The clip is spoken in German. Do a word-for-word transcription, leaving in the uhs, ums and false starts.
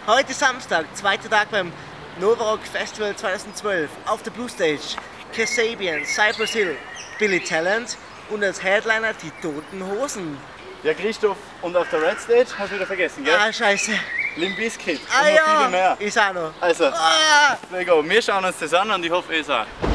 Heute Samstag, zweiter Tag beim Nova Rock Festival zweitausendzwölf. Auf der Blue Stage Kasabian, Cypress Hill, Billy Talent und als Headliner die Toten Hosen. Ja, Christoph, und auf der Red Stage hast du wieder vergessen, gell? Ah, scheiße. Limp Bizkit und Ah noch ja, viele mehr. ist auch noch. Also, Ah. wir schauen uns das an und ich hoffe, ihr auch.